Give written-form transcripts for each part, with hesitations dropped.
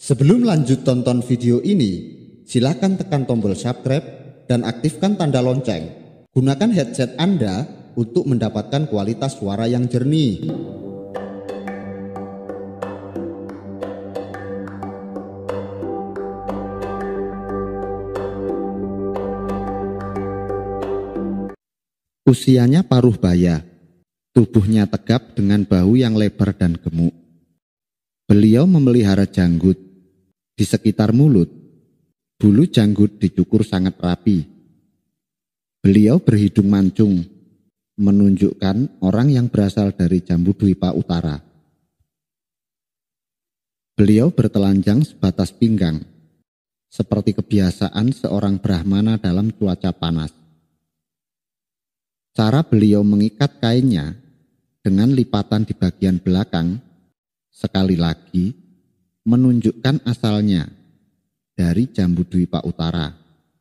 Sebelum lanjut tonton video ini, silakan tekan tombol subscribe dan aktifkan tanda lonceng. Gunakan headset Anda untuk mendapatkan kualitas suara yang jernih. Usianya paruh baya, tubuhnya tegap dengan bahu yang lebar dan gemuk. Beliau memelihara janggut. Di sekitar mulut, bulu janggut dicukur sangat rapi. Beliau berhidung mancung, menunjukkan orang yang berasal dari Jambudwipa Utara. Beliau bertelanjang sebatas pinggang, seperti kebiasaan seorang Brahmana dalam cuaca panas. Cara beliau mengikat kainnya dengan lipatan di bagian belakang, sekali lagi menunjukkan asalnya dari Jambudwipa Utara.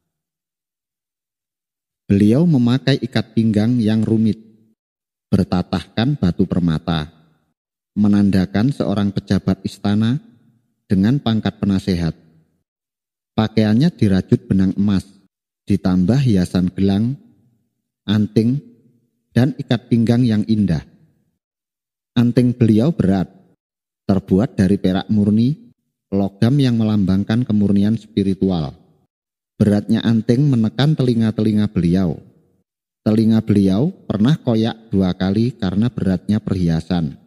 Beliau memakai ikat pinggang yang rumit, bertatahkan batu permata, menandakan seorang pejabat istana dengan pangkat penasehat. Pakaiannya dirajut benang emas, ditambah hiasan gelang, anting, dan ikat pinggang yang indah. Anting beliau berat, terbuat dari perak murni, logam yang melambangkan kemurnian spiritual. Beratnya anting menekan telinga-telinga beliau. Telinga beliau pernah koyak 2 kali karena beratnya perhiasan.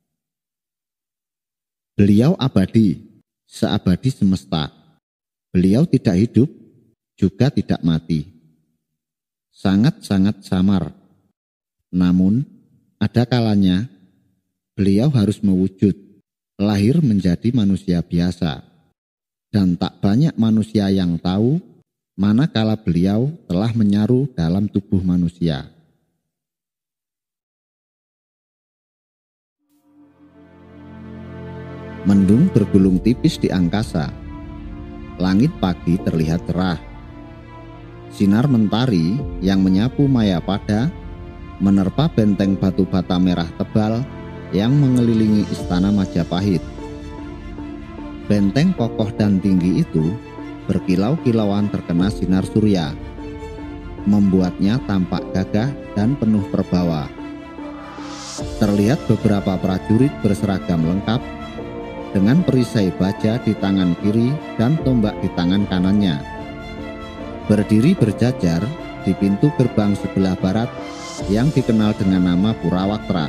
Beliau abadi, seabadi semesta. Beliau tidak hidup, juga tidak mati. Sangat-sangat samar. Namun, ada kalanya beliau harus mewujud, lahir menjadi manusia biasa, dan tak banyak manusia yang tahu manakala beliau telah menyaru dalam tubuh manusia. Mendung bergulung tipis di angkasa. Langit pagi terlihat cerah. Sinar mentari yang menyapu Mayapada menerpa benteng batu bata merah tebal yang mengelilingi istana Majapahit. Benteng kokoh dan tinggi itu berkilau-kilauan terkena sinar surya, membuatnya tampak gagah dan penuh perbawa. Terlihat beberapa prajurit berseragam lengkap dengan perisai baja di tangan kiri dan tombak di tangan kanannya. Berdiri berjajar di pintu gerbang sebelah barat yang dikenal dengan nama Purawaktra.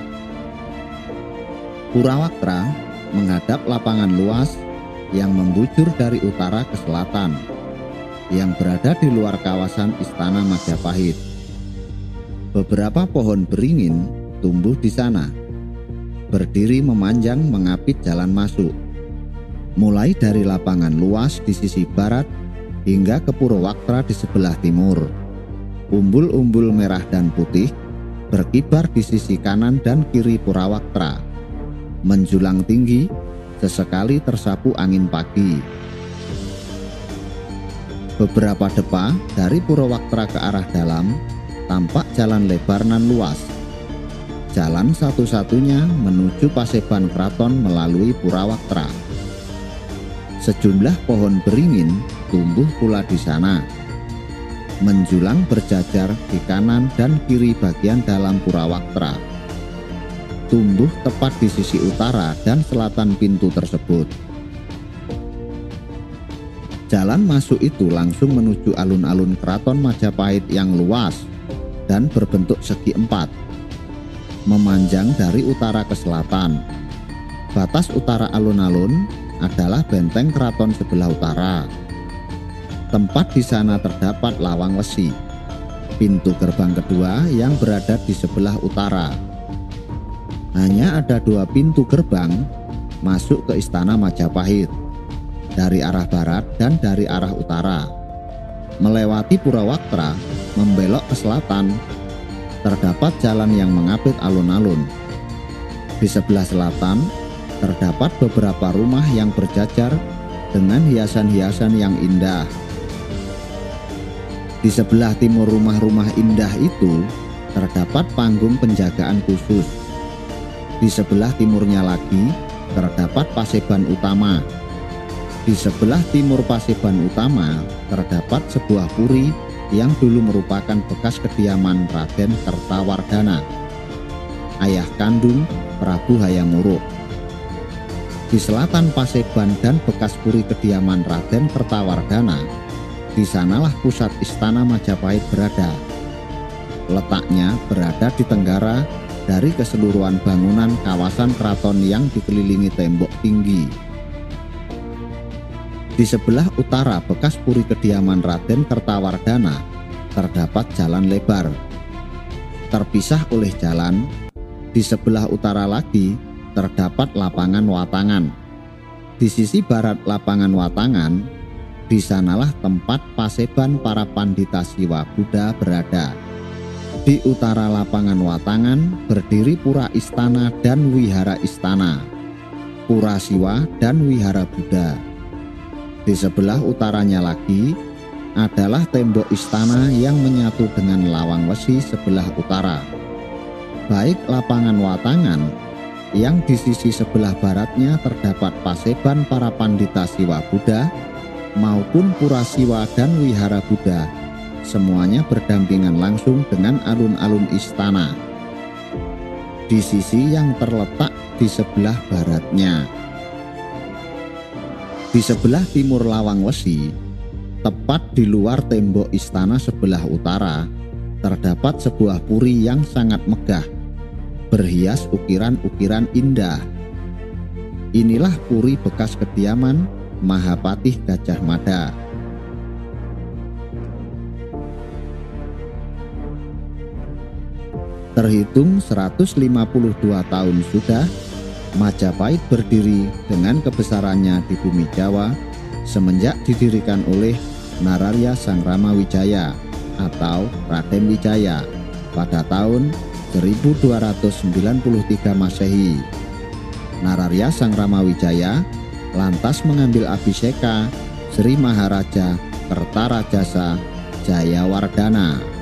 Purawaktra menghadap lapangan luas yang membujur dari utara ke selatan, yang berada di luar kawasan istana Majapahit. Beberapa pohon beringin tumbuh di sana, berdiri memanjang mengapit jalan masuk, mulai dari lapangan luas di sisi barat hingga ke Purawaktra di sebelah timur. Umbul-umbul merah dan putih berkibar di sisi kanan dan kiri Purawaktra, menjulang tinggi, sesekali tersapu angin pagi. Beberapa depa dari Purawaktra ke arah dalam tampak jalan lebar nan luas. Jalan satu-satunya menuju Paseban Keraton melalui Purawaktra. Sejumlah pohon beringin tumbuh pula di sana, menjulang berjajar di kanan dan kiri bagian dalam Purawaktra. Tumbuh tepat di sisi utara dan selatan pintu tersebut. Jalan masuk itu langsung menuju alun-alun Keraton Majapahit yang luas dan berbentuk segi 4, memanjang dari utara ke selatan. Batas utara alun-alun adalah benteng keraton sebelah utara. Tempat di sana terdapat lawang wesi, pintu gerbang kedua yang berada di sebelah utara. Hanya ada 2 pintu gerbang masuk ke istana Majapahit, dari arah barat dan dari arah utara. Melewati Purawaktra, membelok ke selatan, terdapat jalan yang mengapit alun-alun. Di sebelah selatan, terdapat beberapa rumah yang berjajar dengan hiasan-hiasan yang indah. Di sebelah timur rumah-rumah indah itu, terdapat panggung penjagaan khusus. Di sebelah timurnya lagi terdapat Paseban Utama. Di sebelah timur Paseban Utama terdapat sebuah puri yang dulu merupakan bekas kediaman Raden Kertawardhana, ayah kandung Prabu Hayam Wuruk. Di selatan Paseban dan bekas puri kediaman Raden Kertawardhana, di sanalah pusat istana Majapahit berada. Letaknya berada di tenggara dari keseluruhan bangunan kawasan keraton yang dikelilingi tembok tinggi. Di sebelah utara bekas puri kediaman Raden Kertawardhana terdapat jalan lebar. Terpisah oleh jalan, di sebelah utara lagi terdapat lapangan watangan. Di sisi barat lapangan watangan, di sanalah tempat paseban para pandita Siwa Buddha berada. Di utara lapangan watangan berdiri pura istana dan wihara istana, pura Siwa dan wihara Buddha. Di sebelah utaranya lagi adalah tembok istana yang menyatu dengan lawang wesi sebelah utara. Baik lapangan watangan yang di sisi sebelah baratnya terdapat paseban para pandita Siwa Buddha maupun pura Siwa dan wihara Buddha, semuanya berdampingan langsung dengan alun-alun istana di sisi yang terletak di sebelah baratnya. Di sebelah timur lawang wesi, tepat di luar tembok istana sebelah utara, terdapat sebuah puri yang sangat megah, berhias ukiran-ukiran indah. Inilah puri bekas kediaman Mahapatih Gajah Mada. Terhitung 152 tahun sudah Majapahit berdiri dengan kebesarannya di bumi Jawa semenjak didirikan oleh Nararya Sang Ramawijaya atau Raden Wijaya pada tahun 1293 Masehi. Nararya Sang Ramawijaya lantas mengambil abhiseka Sri Maharaja Kertarajasa Jayawardhana.